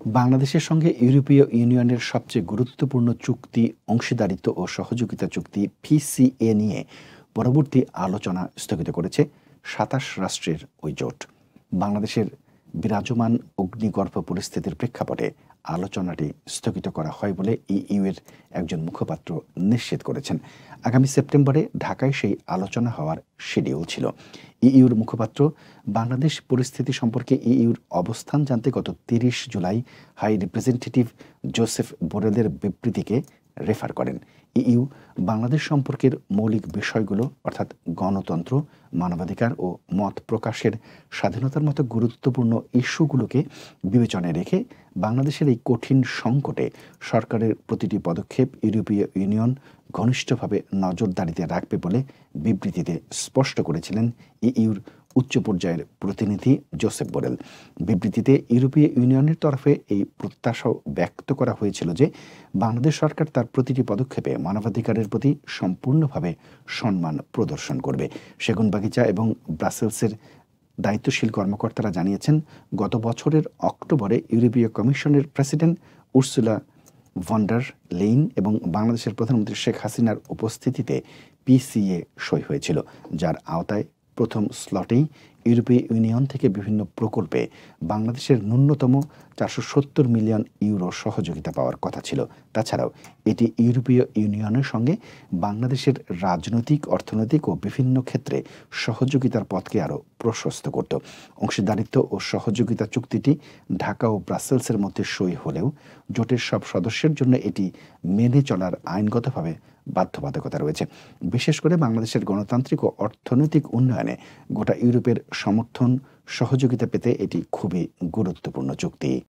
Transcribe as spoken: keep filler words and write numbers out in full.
বাংলাদেশের সঙ্গে ইউরোপীয় ইউনিয়নের সবচেয়ে গুরুত্বপূর্ণ চুক্তি অংশীদারিত্ব ও সহযোগিতা চুক্তি পিসিএ নিয়ে পরবর্তী আলোচনা স্থগিত করেছে সাতাশ রাষ্ট্রের ওই জোট। বাংলাদেশের বিরাজমান অগ্নিগর্ভ পরিস্থিতির প্রেক্ষাপটে আলোচনাটি স্থগিত করা হয় বলে ইইউ এর একজন মুখপাত্র নিশ্চিত করেছেন। আগামী সেপ্টেম্বরে ঢাকায় সেই আলোচনা হওয়ার শিডিউল ছিল। ইইউর মুখপাত্র বাংলাদেশ পরিস্থিতি সম্পর্কে ইইউর অবস্থান জানতে গত তিরিশ জুলাই হাই রিপ্রেজেন্টেটিভ জোসেফ বোরেলের বিবৃতিকে রেফার করেন। ইইউ বাংলাদেশ সম্পর্কের মৌলিক বিষয়গুলো অর্থাৎ গণতন্ত্র, মানবাধিকার ও মত প্রকাশের স্বাধীনতার মতো গুরুত্বপূর্ণ ইস্যুগুলোকে বিবেচনায় রেখে বাংলাদেশের এই কঠিন সংকটে সরকারের প্রতিটি পদক্ষেপ ইউরোপীয় ইউনিয়ন ঘনিষ্ঠভাবে নজরদারিতে রাখবে বলে বিবৃতিতে স্পষ্ট করেছিলেন ইইউর উচ্চ পর্যায়ের প্রতিনিধি জোসেফ বোরেল। বিবৃতিতে ইউরোপীয় ইউনিয়নের তরফে এই প্রত্যাশাও ব্যক্ত করা হয়েছিল যে বাংলাদেশ সরকার তার প্রতিটি পদক্ষেপে মানবাধিকারের প্রতি সম্পূর্ণভাবে সম্মান প্রদর্শন করবে। সেগুনবাগিচা এবং ব্রাসেলসের দায়িত্বশীল কর্মকর্তারা জানিয়েছেন, গত বছরের অক্টোবরে ইউরোপীয় কমিশনের president Ursula von der Leyen এবং বাংলাদেশের প্রধানমন্ত্রী শেখ হাসিনার উপস্থিতিতে পিসিএ সই হয়েছিল, যার আওতায় প্রথম স্লটেই ইউরোপীয় ইউনিয়ন থেকে বিভিন্ন প্রকল্পে বাংলাদেশের ন্যূনতম চারশো সত্তর মিলিয়ন ইউরো সহযোগিতা পাওয়ার কথা ছিল। তাছাড়াও এটি ইউরোপীয় ইউনিয়নের সঙ্গে বাংলাদেশের রাজনৈতিক, অর্থনৈতিক ও বিভিন্ন ক্ষেত্রে সহযোগিতার পথকে আরও প্রশস্ত করত। অংশীদারিত্ব ও সহযোগিতা চুক্তিটি ঢাকা ও ব্রাসেলসের মধ্যে সই হলেও জোটের সব সদস্যের জন্য এটি মেনে চলার আইনগতভাবে বাধ্যবাধকতা রয়েছে। বিশেষ করে বাংলাদেশের গণতান্ত্রিক ও অর্থনৈতিক উন্নয়নে গোটা ইউরোপের সমর্থন, সহযোগিতা পেতে এটি খুবই গুরুত্বপূর্ণ চুক্তি।